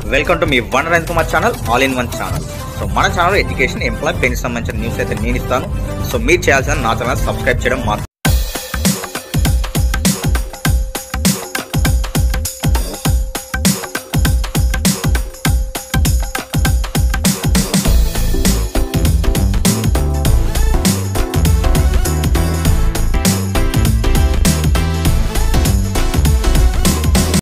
Welcome to మీ వన్ రైన్ Kumar channel, all in one channel. So మన ఛానల్ ఎడ్యుకేషన్, ఎంప్లాయ్, పెన్కి సంబంధించిన న్యూస్ అయితే నేను ఇస్తాను. సో మీరు చేయాల్సిన నా ఛానల్ సబ్స్క్రైబ్ చేయడం మాత్రం.